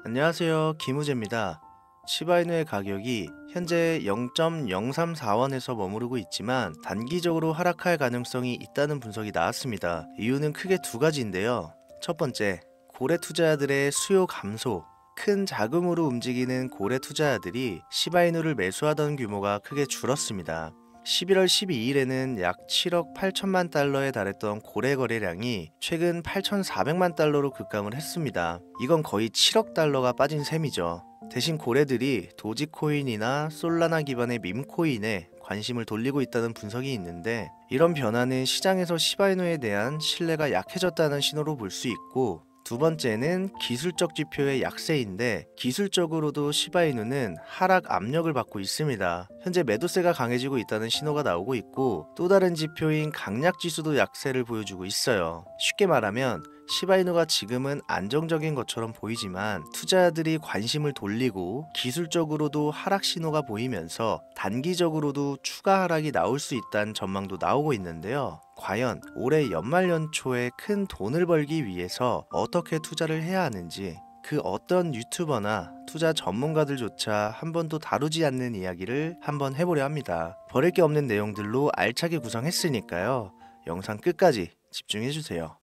안녕하세요. 김우재입니다. 시바이누의 가격이 현재 0.034원에서 머무르고 있지만 단기적으로 하락할 가능성이 있다는 분석이 나왔습니다. 이유는 크게 두 가지인데요. 첫 번째, 고래 투자자들의 수요 감소. 큰 자금으로 움직이는 고래 투자자들이 시바이누를 매수하던 규모가 크게 줄었습니다. 11월 12일에는 약 7억 8천만 달러에 달했던 고래 거래량이 최근 8,400만 달러로 급감을 했습니다. 이건 거의 7억 달러가 빠진 셈이죠. 대신 고래들이 도지코인이나 솔라나 기반의 밈코인에 관심을 돌리고 있다는 분석이 있는데, 이런 변화는 시장에서 시바이누에 대한 신뢰가 약해졌다는 신호로 볼 수 있고, 두 번째는 기술적 지표의 약세인데, 기술적으로도 시바이누는 하락 압력을 받고 있습니다. 현재 매도세가 강해지고 있다는 신호가 나오고 있고, 또 다른 지표인 강약지수도 약세를 보여주고 있어요. 쉽게 말하면 시바이누가 지금은 안정적인 것처럼 보이지만 투자자들이 관심을 돌리고 기술적으로도 하락 신호가 보이면서 단기적으로도 추가 하락이 나올 수 있다는 전망도 나오고 있는데요. 과연 올해 연말 연초에 큰 돈을 벌기 위해서 어떻게 투자를 해야 하는지, 그 어떤 유튜버나 투자 전문가들조차 한 번도 다루지 않는 이야기를 한번 해보려 합니다. 버릴 게 없는 내용들로 알차게 구성했으니까요. 영상 끝까지 집중해주세요.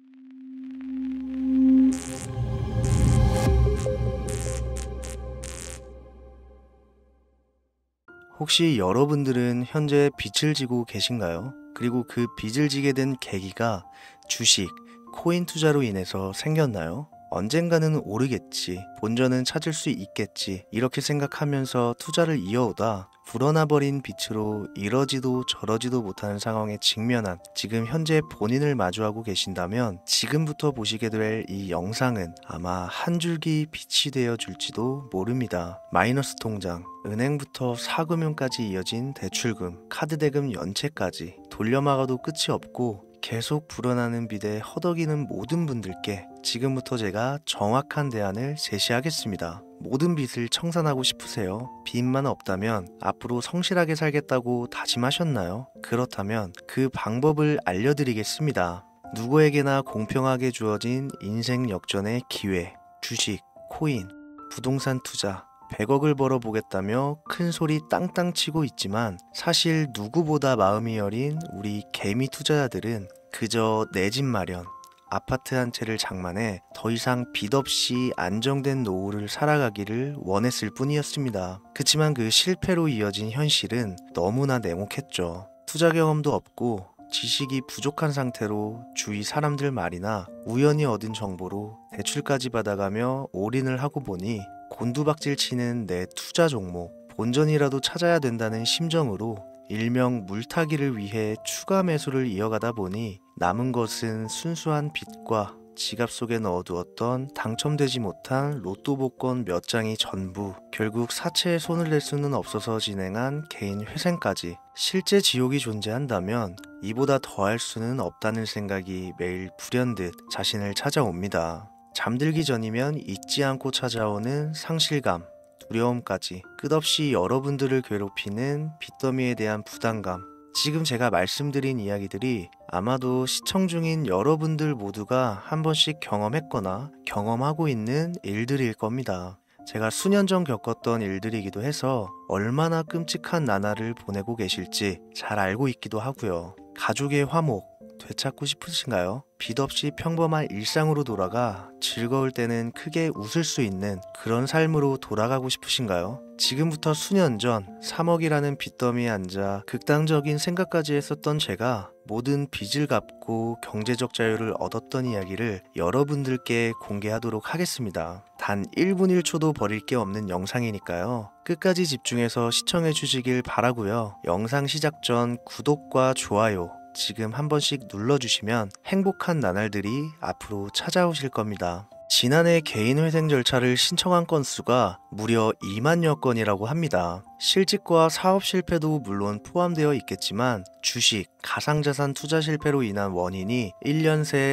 혹시 여러분들은 현재 빚을 지고 계신가요? 그리고 그 빚을 지게 된 계기가 주식, 코인 투자로 인해서 생겼나요? 언젠가는 오르겠지, 본전은 찾을 수 있겠지, 이렇게 생각하면서 투자를 이어오다 불어나버린 빚으로 이러지도 저러지도 못하는 상황에 직면한 지금 현재 본인을 마주하고 계신다면, 지금부터 보시게 될 이 영상은 아마 한 줄기 빛이 되어 줄지도 모릅니다. 마이너스 통장, 은행부터 사금융까지 이어진 대출금, 카드 대금 연체까지 돌려막아도 끝이 없고 계속 불어나는 빚에 허덕이는 모든 분들께 지금부터 제가 정확한 대안을 제시하겠습니다. 모든 빚을 청산하고 싶으세요? 빚만 없다면 앞으로 성실하게 살겠다고 다짐하셨나요? 그렇다면 그 방법을 알려드리겠습니다. 누구에게나 공평하게 주어진 인생 역전의 기회, 주식, 코인, 부동산 투자, 100억을 벌어보겠다며 큰 소리 땅땅 치고 있지만, 사실 누구보다 마음이 여린 우리 개미 투자자들은 그저 내 집 마련, 아파트 한 채를 장만해 더 이상 빚 없이 안정된 노후를 살아가기를 원했을 뿐이었습니다. 그치만 그 실패로 이어진 현실은 너무나 냉혹했죠. 투자 경험도 없고 지식이 부족한 상태로 주위 사람들 말이나 우연히 얻은 정보로 대출까지 받아가며 올인을 하고 보니 곤두박질 치는 내 투자 종목, 본전이라도 찾아야 된다는 심정으로 일명 물타기를 위해 추가 매수를 이어가다 보니 남은 것은 순수한 빚과 지갑 속에 넣어두었던 당첨되지 못한 로또 복권 몇 장이 전부, 결국 사채에 손을 댈 수는 없어서 진행한 개인 회생까지. 실제 지옥이 존재한다면 이보다 더할 수는 없다는 생각이 매일 불현듯 자신을 찾아옵니다. 잠들기 전이면 잊지 않고 찾아오는 상실감, 두려움까지 끝없이 여러분들을 괴롭히는 빚더미에 대한 부담감. 지금 제가 말씀드린 이야기들이 아마도 시청 중인 여러분들 모두가 한 번씩 경험했거나 경험하고 있는 일들일 겁니다. 제가 수년 전 겪었던 일들이기도 해서 얼마나 끔찍한 나날을 보내고 계실지 잘 알고 있기도 하고요. 가족의 화목 되찾고 싶으신가요? 빚 없이 평범한 일상으로 돌아가 즐거울 때는 크게 웃을 수 있는 그런 삶으로 돌아가고 싶으신가요? 지금부터 수년 전 3억이라는 빚더미에 앉아 극단적인 생각까지 했었던 제가 모든 빚을 갚고 경제적 자유를 얻었던 이야기를 여러분들께 공개하도록 하겠습니다. 단 1분 1초도 버릴 게 없는 영상이니까요. 끝까지 집중해서 시청해 주시길 바라고요. 영상 시작 전 구독과 좋아요 지금 한 번씩 눌러주시면 행복한 나날들이 앞으로 찾아오실 겁니다. 지난해 개인 회생 절차를 신청한 건수가 무려 2만여 건이라고 합니다. 실직과 사업 실패도 물론 포함되어 있겠지만 주식, 가상자산 투자 실패로 인한 원인이 1년 새에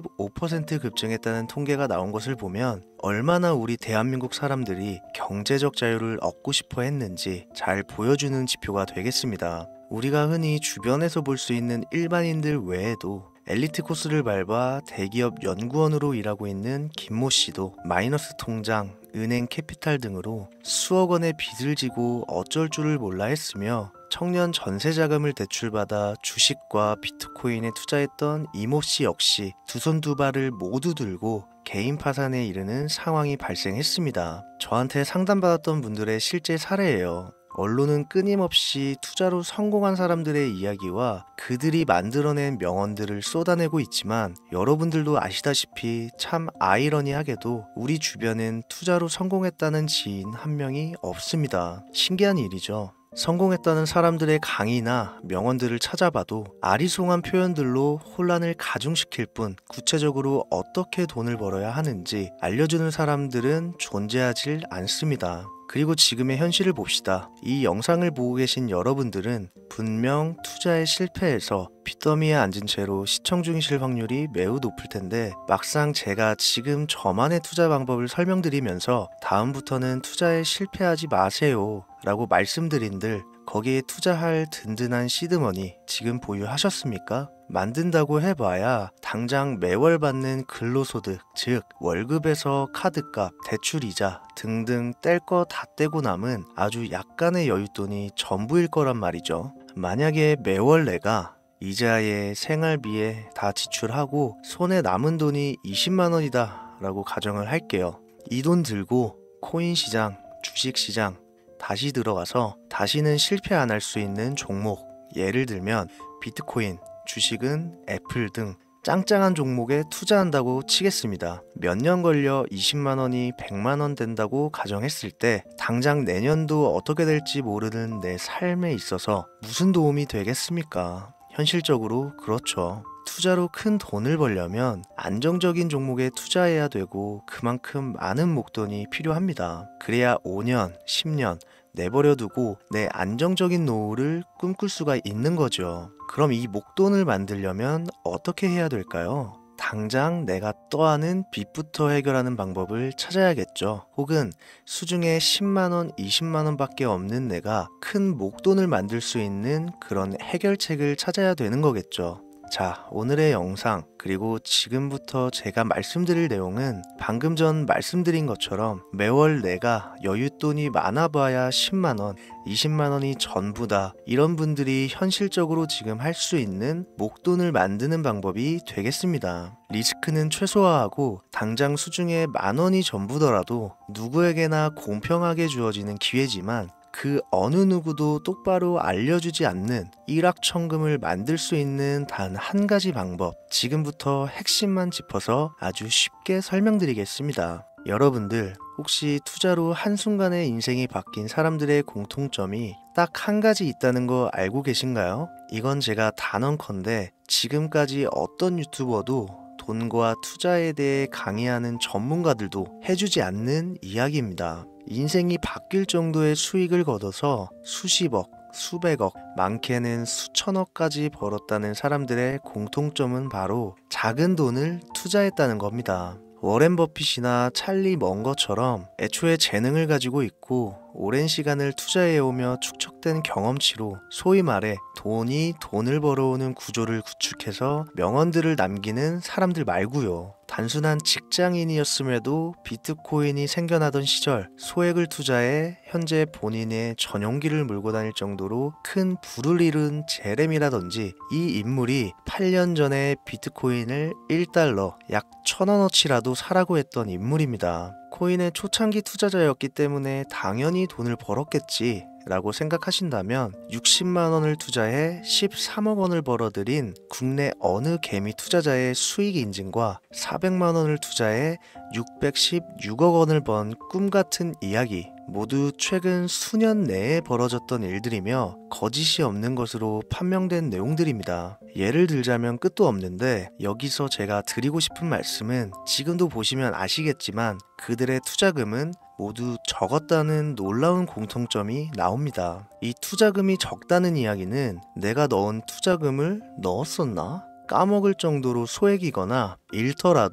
45% 급증했다는 통계가 나온 것을 보면 얼마나 우리 대한민국 사람들이 경제적 자유를 얻고 싶어 했는지 잘 보여주는 지표가 되겠습니다. 우리가 흔히 주변에서 볼 수 있는 일반인들 외에도 엘리트 코스를 밟아 대기업 연구원으로 일하고 있는 김모 씨도 마이너스 통장, 은행 캐피탈 등으로 수억 원의 빚을 지고 어쩔 줄을 몰라 했으며 청년 전세 자금을 대출받아 주식과 비트코인에 투자했던 이모 씨 역시 두 손 두 발을 모두 들고 개인 파산에 이르는 상황이 발생했습니다. 저한테 상담받았던 분들의 실제 사례예요. 언론은 끊임없이 투자로 성공한 사람들의 이야기와 그들이 만들어낸 명언들을 쏟아내고 있지만 여러분들도 아시다시피 참 아이러니하게도 우리 주변엔 투자로 성공했다는 지인 한 명이 없습니다. 신기한 일이죠. 성공했다는 사람들의 강의나 명언들을 찾아봐도 아리송한 표현들로 혼란을 가중시킬 뿐 구체적으로 어떻게 돈을 벌어야 하는지 알려주는 사람들은 존재하질 않습니다. 그리고 지금의 현실을 봅시다. 이 영상을 보고 계신 여러분들은 분명 투자에 실패해서 빚더미에 앉은 채로 시청 중이실 확률이 매우 높을 텐데 막상 제가 지금 저만의 투자 방법을 설명드리면서 다음부터는 투자에 실패하지 마세요 라고 말씀드린들 거기에 투자할 든든한 시드머니 지금 보유하셨습니까? 만든다고 해봐야 당장 매월 받는 근로소득, 즉 월급에서 카드값, 대출이자 등등 뗄 거 다 떼고 남은 아주 약간의 여윳돈이 전부일 거란 말이죠. 만약에 매월 내가 이자에 생활비에 다 지출하고 손에 남은 돈이 20만 원이다 라고 가정을 할게요. 이 돈 들고 코인 시장, 주식 시장 다시 들어가서 다시는 실패 안 할 수 있는 종목, 예를 들면 비트코인, 주식은 애플 등 짱짱한 종목에 투자한다고 치겠습니다. 몇 년 걸려 20만 원이 100만 원 된다고 가정했을 때 당장 내년도 어떻게 될지 모르는 내 삶에 있어서 무슨 도움이 되겠습니까? 현실적으로 그렇죠. 투자로 큰 돈을 벌려면 안정적인 종목에 투자해야 되고 그만큼 많은 목돈이 필요합니다. 그래야 5년, 10년 내버려 두고 내 안정적인 노후를 꿈꿀 수가 있는 거죠. 그럼 이 목돈을 만들려면 어떻게 해야 될까요? 당장 내가 떠안은 빚부터 해결하는 방법을 찾아야겠죠. 혹은 수중에 10만원, 20만원 밖에 없는 내가 큰 목돈을 만들 수 있는 그런 해결책을 찾아야 되는 거겠죠. 자, 오늘의 영상 그리고 지금부터 제가 말씀드릴 내용은 방금 전 말씀드린 것처럼 매월 내가 여윳돈이 많아봐야 10만원, 20만원이 전부다 이런 분들이 현실적으로 지금 할 수 있는 목돈을 만드는 방법이 되겠습니다. 리스크는 최소화하고 당장 수중에 만원이 전부더라도 누구에게나 공평하게 주어지는 기회지만 그 어느 누구도 똑바로 알려주지 않는 일확천금을 만들 수 있는 단 한 가지 방법, 지금부터 핵심만 짚어서 아주 쉽게 설명드리겠습니다. 여러분들 혹시 투자로 한순간에 인생이 바뀐 사람들의 공통점이 딱 한 가지 있다는 거 알고 계신가요? 이건 제가 단언컨대 지금까지 어떤 유튜버도 돈과 투자에 대해 강의하는 전문가들도 해주지 않는 이야기입니다. 인생이 바뀔 정도의 수익을 거둬서 수십억, 수백억, 많게는 수천억까지 벌었다는 사람들의 공통점은 바로 작은 돈을 투자했다는 겁니다. 워렌 버핏이나 찰리 먼거처럼 애초에 재능을 가지고 있고 오랜 시간을 투자해오며 축적된 경험치로 소위 말해 돈이 돈을 벌어오는 구조를 구축해서 명언들을 남기는 사람들 말고요. 단순한 직장인이었음에도 비트코인이 생겨나던 시절 소액을 투자해 현재 본인의 전용기를 몰고 다닐 정도로 큰 부를 이룬 제렘이라든지 이 인물이 8년 전에 비트코인을 1달러 약 1,000원어치라도 사라고 했던 인물입니다. 코인의 초창기 투자자였기 때문에 당연히 돈을 벌었겠지 라고 생각하신다면 60만 원을 투자해 13억 원을 벌어들인 국내 어느 개미 투자자의 수익 인증과 400만 원을 투자해 616억 원을 번 꿈같은 이야기, 모두 최근 수년 내에 벌어졌던 일들이며 거짓이 없는 것으로 판명된 내용들입니다. 예를 들자면 끝도 없는데 여기서 제가 드리고 싶은 말씀은 지금도 보시면 아시겠지만 그들의 투자금은 모두 적었다는 놀라운 공통점이 나옵니다. 이 투자금이 적다는 이야기는 내가 넣은 투자금을 넣었었나? 까먹을 정도로 소액이거나 잃더라도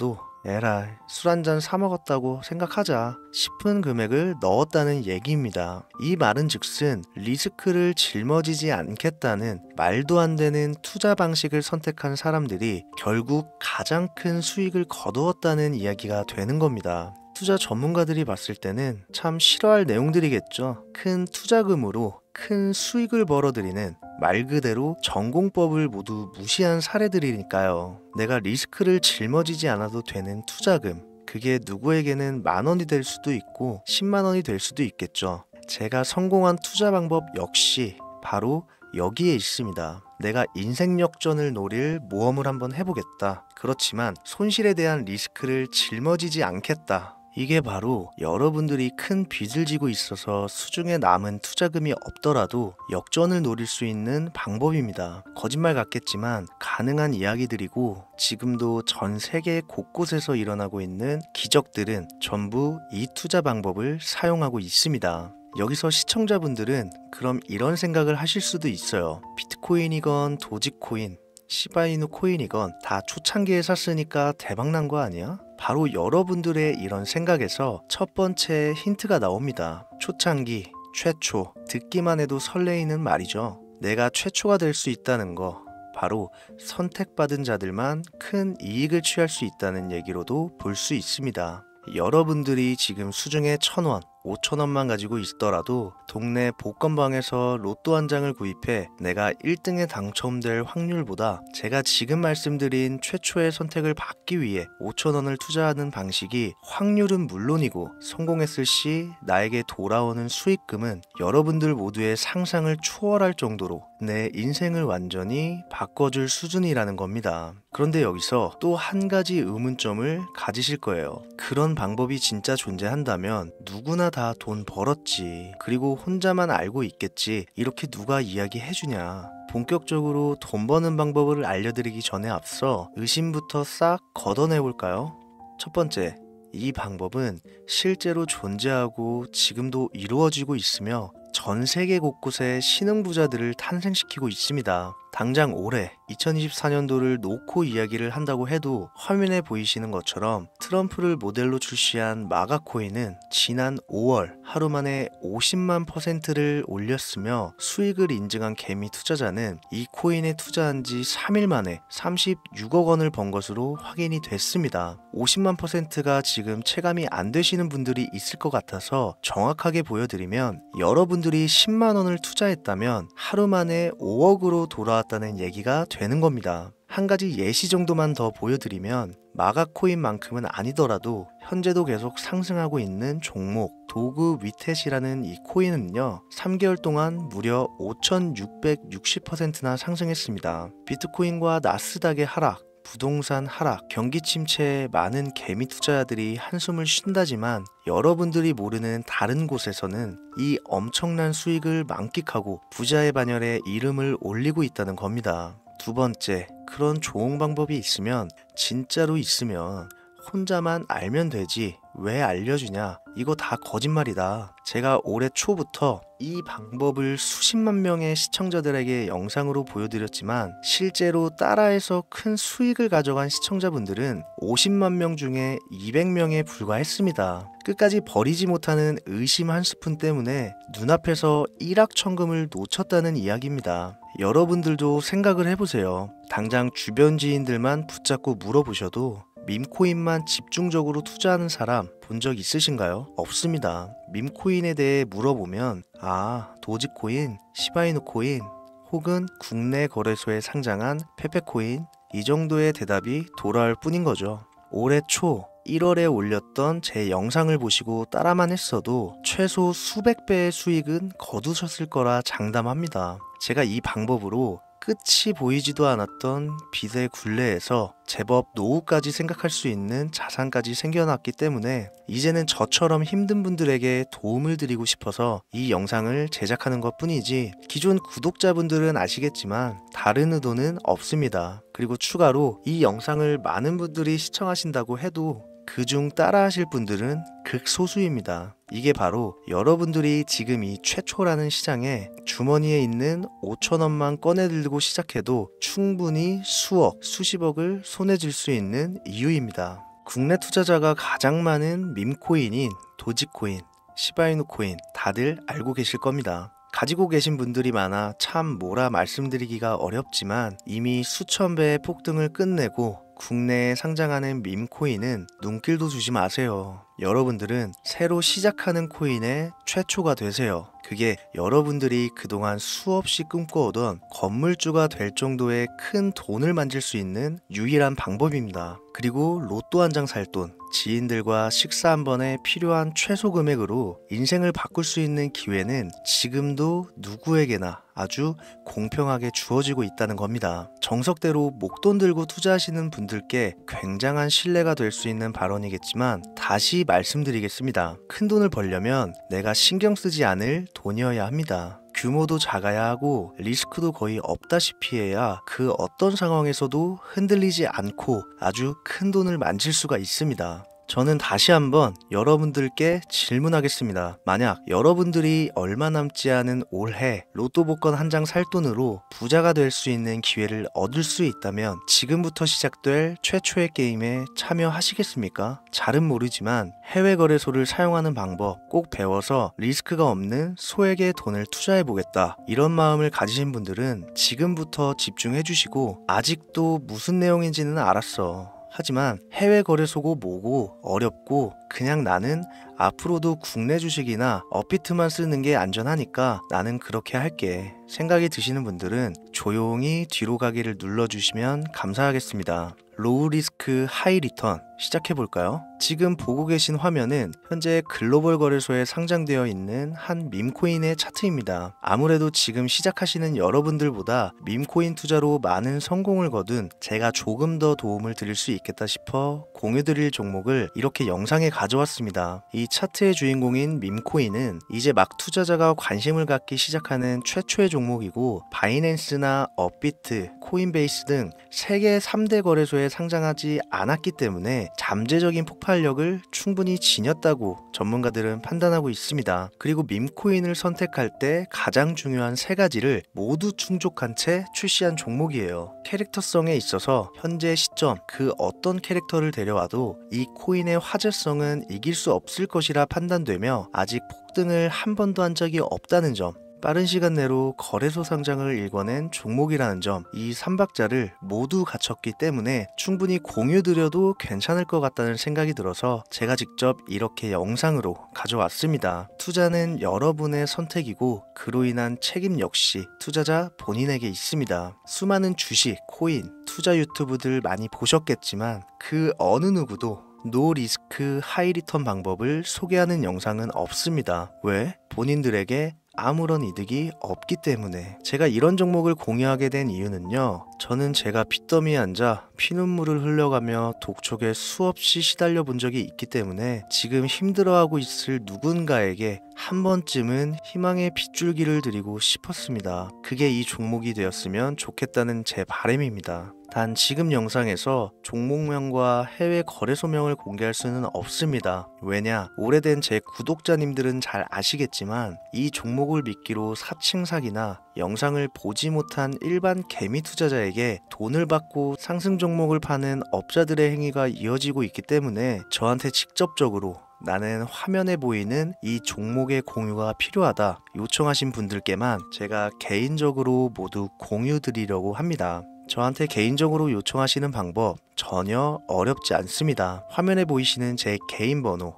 에라이, 술 한 잔 사 먹었다고 생각하자 싶은 금액을 넣었다는 얘기입니다. 이 말은 즉슨 리스크를 짊어지지 않겠다는 말도 안 되는 투자 방식을 선택한 사람들이 결국 가장 큰 수익을 거두었다는 이야기가 되는 겁니다. 투자 전문가들이 봤을 때는 참 싫어할 내용들이겠죠. 큰 투자금으로 큰 수익을 벌어들이는 말 그대로 전공법을 모두 무시한 사례들이니까요. 내가 리스크를 짊어지지 않아도 되는 투자금, 그게 누구에게는 10,000원이 될 수도 있고 100,000원이 될 수도 있겠죠. 제가 성공한 투자 방법 역시 바로 여기에 있습니다. 내가 인생 역전을 노릴 모험을 한번 해보겠다. 그렇지만 손실에 대한 리스크를 짊어지지 않겠다. 이게 바로 여러분들이 큰 빚을 지고 있어서 수중에 남은 투자금이 없더라도 역전을 노릴 수 있는 방법입니다. 거짓말 같겠지만 가능한 이야기들이고 지금도 전 세계 곳곳에서 일어나고 있는 기적들은 전부 이 투자 방법을 사용하고 있습니다. 여기서 시청자분들은 그럼 이런 생각을 하실 수도 있어요. 비트코인이건 도지코인, 시바이누 코인이건 다 초창기에 샀으니까 대박난 거 아니야? 바로 여러분들의 이런 생각에서 첫 번째 힌트가 나옵니다. 초창기, 최초, 듣기만 해도 설레이는 말이죠. 내가 최초가 될 수 있다는 거, 바로 선택받은 자들만 큰 이익을 취할 수 있다는 얘기로도 볼 수 있습니다. 여러분들이 지금 수중에 1,000원, 5,000원만 가지고 있더라도 동네 복권방에서 로또 한 장을 구입해 내가 1등에 당첨될 확률보다 제가 지금 말씀드린 최초의 선택을 받기 위해 5,000원을 투자하는 방식이 확률은 물론이고 성공했을 시 나에게 돌아오는 수익금은 여러분들 모두의 상상을 초월할 정도로 내 인생을 완전히 바꿔줄 수준이라는 겁니다. 그런데 여기서 또 한 가지 의문점을 가지실 거예요. 그런 방법이 진짜 존재한다면 누구나 다 돈 벌었지, 그리고 혼자만 알고 있겠지, 이렇게 누가 이야기해주냐. 본격적으로 돈 버는 방법을 알려드리기 전에 앞서 의심부터 싹 걷어내볼까요? 첫 번째, 이 방법은 실제로 존재하고 지금도 이루어지고 있으며 전 세계 곳곳에 신흥부자들을 탄생시키고 있습니다. 당장 올해 2024년도를 놓고 이야기를 한다고 해도 화면에 보이시는 것처럼 트럼프를 모델로 출시한 마가코인은 지난 5월 하루 만에 50만%를 올렸으며 수익을 인증한 개미 투자자는 이 코인에 투자한 지 3일 만에 36억 원을 번 것으로 확인이 됐습니다. 50만%가 지금 체감이 안 되시는 분들이 있을 것 같아서 정확하게 보여드리면, 여러분들이 10만 원을 투자했다면 하루 만에 5억으로 돌아왔다는 얘기가 되는 겁니다. 한 가지 예시 정도만 더 보여드리면, 마가코인만큼은 아니더라도 현재도 계속 상승하고 있는 종목 도구 위텟이라는 이 코인은요, 3개월 동안 무려 5,660%나 상승했습니다. 비트코인과 나스닥의 하락, 부동산 하락, 경기 침체에 많은 개미 투자자들이 한숨을 쉰다지만 여러분들이 모르는 다른 곳에서는 이 엄청난 수익을 만끽하고 부자의 반열에 이름을 올리고 있다는 겁니다. 두 번째, 그런 좋은 방법이 있으면, 진짜로 있으면 혼자만 알면 되지 왜 알려주냐, 이거 다 거짓말이다. 제가 올해 초부터 이 방법을 수십만 명의 시청자들에게 영상으로 보여드렸지만 실제로 따라해서 큰 수익을 가져간 시청자분들은 50만 명 중에 200명에 불과했습니다. 끝까지 버리지 못하는 의심 한 스푼 때문에 눈앞에서 일확천금을 놓쳤다는 이야기입니다. 여러분들도 생각을 해보세요. 당장 주변 지인들만 붙잡고 물어보셔도 밈코인만 집중적으로 투자하는 사람 본 적 있으신가요? 없습니다. 밈코인에 대해 물어보면 도지코인, 시바이누 코인 혹은 국내 거래소에 상장한 페페코인, 이 정도의 대답이 돌아올 뿐인 거죠. 올해 초 1월에 올렸던 제 영상을 보시고 따라만 했어도 최소 수백 배의 수익은 거두셨을 거라 장담합니다. 제가 이 방법으로 끝이 보이지도 않았던 빚의 굴레에서 제법 노후까지 생각할 수 있는 자산까지 생겨났기 때문에 이제는 저처럼 힘든 분들에게 도움을 드리고 싶어서 이 영상을 제작하는 것 뿐이지, 기존 구독자분들은 아시겠지만 다른 의도는 없습니다. 그리고 추가로 이 영상을 많은 분들이 시청하신다고 해도 그중 따라하실 분들은 극소수입니다. 이게 바로 여러분들이 지금 이 최초라는 시장에 주머니에 있는 5,000원만 꺼내들고 시작해도 충분히 수억, 수십억을 손에 쥘 수 있는 이유입니다. 국내 투자자가 가장 많은 밈코인인 도지코인, 시바이누 코인 다들 알고 계실 겁니다. 가지고 계신 분들이 많아 참 뭐라 말씀드리기가 어렵지만 이미 수천 배의 폭등을 끝내고 국내에 상장하는 밈코인은 눈길도 주지 마세요. 여러분들은 새로 시작하는 코인의 최초가 되세요. 그게 여러분들이 그동안 수없이 꿈꿔오던 건물주가 될 정도의 큰 돈을 만질 수 있는 유일한 방법입니다. 그리고 로또 한 장 살 돈, 지인들과 식사 한 번에 필요한 최소 금액으로 인생을 바꿀 수 있는 기회는 지금도 누구에게나 아주 공평하게 주어지고 있다는 겁니다. 정석대로 목돈 들고 투자하시는 분들께 굉장한 신뢰가 될 수 있는 발언이겠지만 다시 말씀드리겠습니다. 큰 돈을 벌려면 내가 신경 쓰지 않을 돈이어야 합니다. 규모도 작아야 하고 리스크도 거의 없다시피 해야 그 어떤 상황에서도 흔들리지 않고 아주 큰 돈을 만질 수가 있습니다. 저는 다시 한번 여러분들께 질문하겠습니다. 만약 여러분들이 얼마 남지 않은 올해 로또 복권 한 장 살 돈으로 부자가 될 수 있는 기회를 얻을 수 있다면 지금부터 시작될 최초의 게임에 참여하시겠습니까? 잘은 모르지만 해외 거래소를 사용하는 방법 꼭 배워서 리스크가 없는 소액의 돈을 투자해 보겠다. 이런 마음을 가지신 분들은 지금부터 집중해 주시고 아직도 무슨 내용인지는 알았어. 하지만 해외 거래소고 뭐고 어렵고 그냥 나는 앞으로도 국내 주식이나 업비트만 쓰는 게 안전하니까 나는 그렇게 할게 생각이 드시는 분들은 조용히 뒤로 가기를 눌러주시면 감사하겠습니다. 로우 리스크 하이 리턴 시작해볼까요? 지금 보고 계신 화면은 현재 글로벌 거래소에 상장되어 있는 한 밈코인의 차트입니다. 아무래도 지금 시작하시는 여러분들보다 밈코인 투자로 많은 성공을 거둔 제가 조금 더 도움을 드릴 수 있겠다 싶어 공유드릴 종목을 이렇게 영상에 가져왔습니다. 이 차트의 주인공인 밈코인은 이제 막 투자자가 관심을 갖기 시작하는 최초의 종목이고 바이낸스나 업비트, 코인베이스 등 세계 3대 거래소에 상장하지 않았기 때문에 잠재적인 폭발력을 충분히 지녔다고 전문가들은 판단하고 있습니다. 그리고 밈코인을 선택할 때 가장 중요한 세 가지를 모두 충족한 채 출시한 종목이에요. 캐릭터성에 있어서 현재 시점 그 어떤 캐릭터를 데려와도 이 코인의 화제성은 이길 수 없을 것이라 판단되며 아직 폭등을 한 번도 한 적이 없다는 점, 빠른 시간 내로 거래소 상장을 일궈낸 종목이라는 점, 이 3박자를 모두 갖췄기 때문에 충분히 공유드려도 괜찮을 것 같다는 생각이 들어서 제가 직접 이렇게 영상으로 가져왔습니다. 투자는 여러분의 선택이고 그로 인한 책임 역시 투자자 본인에게 있습니다. 수많은 주식, 코인, 투자 유튜브들 많이 보셨겠지만 그 어느 누구도 노 리스크 하이 리턴 방법을 소개하는 영상은 없습니다. 왜? 본인들에게 아무런 이득이 없기 때문에. 제가 이런 종목을 공유하게 된 이유는요, 저는 제가 빚더미에 앉아 피눈물을 흘려가며 독촉에 수없이 시달려 본 적이 있기 때문에 지금 힘들어하고 있을 누군가에게 한 번쯤은 희망의 빗줄기를 드리고 싶었습니다. 그게 이 종목이 되었으면 좋겠다는 제 바람입니다. 단 지금 영상에서 종목명과 해외 거래소명을 공개할 수는 없습니다. 왜냐? 오래된 제 구독자님들은 잘 아시겠지만 이 종목을 미끼로 사칭 사기나 영상을 보지 못한 일반 개미 투자자에게 돈을 받고 상승 종목을 파는 업자들의 행위가 이어지고 있기 때문에 저한테 직접적으로 나는 화면에 보이는 이 종목의 공유가 필요하다 요청하신 분들께만 제가 개인적으로 모두 공유 드리려고 합니다. 저한테 개인적으로 요청하시는 방법 전혀 어렵지 않습니다. 화면에 보이시는 제 개인 번호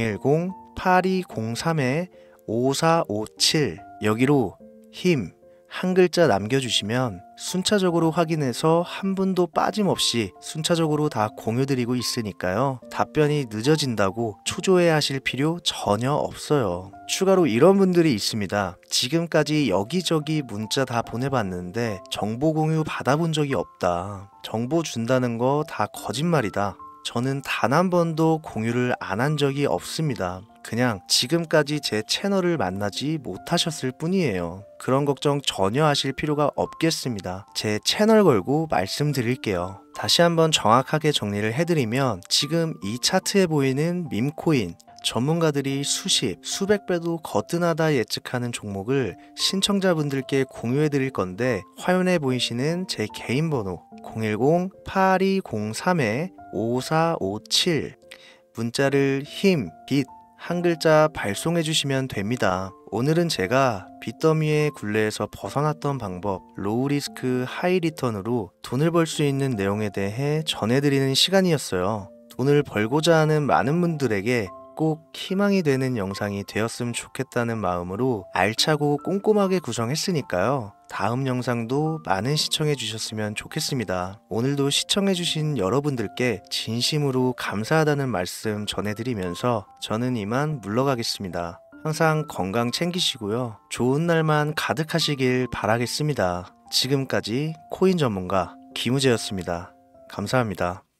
010-8203-5457 여기로 힘 한 글자 남겨주시면 순차적으로 확인해서 한 분도 빠짐없이 순차적으로 다 공유드리고 있으니까요. 답변이 늦어진다고 초조해 하실 필요 전혀 없어요. 추가로 이런 분들이 있습니다. 지금까지 여기저기 문자 다 보내봤는데 정보 공유 받아본 적이 없다. 정보 준다는 거 다 거짓말이다. 저는 단 한 번도 공유를 안 한 적이 없습니다. 그냥 지금까지 제 채널을 만나지 못하셨을 뿐이에요. 그런 걱정 전혀 하실 필요가 없겠습니다. 제 채널 걸고 말씀드릴게요. 다시 한번 정확하게 정리를 해드리면 지금 이 차트에 보이는 밈코인 전문가들이 수십, 수백 배도 거뜬하다 예측하는 종목을 신청자분들께 공유해 드릴 건데 화면에 보이시는 제 개인 번호 010-8203 5457 문자를 힘, 빛 한 글자 발송해 주시면 됩니다. 오늘은 제가 빚더미의 굴레에서 벗어났던 방법, 로우 리스크 하이 리턴으로 돈을 벌 수 있는 내용에 대해 전해드리는 시간이었어요. 돈을 벌고자 하는 많은 분들에게 꼭 희망이 되는 영상이 되었으면 좋겠다는 마음으로 알차고 꼼꼼하게 구성했으니까요. 다음 영상도 많은 시청해 주셨으면 좋겠습니다. 오늘도 시청해 주신 여러분들께 진심으로 감사하다는 말씀 전해드리면서 저는 이만 물러가겠습니다. 항상 건강 챙기시고요. 좋은 날만 가득하시길 바라겠습니다. 지금까지 코인 전문가 김우재였습니다. 감사합니다.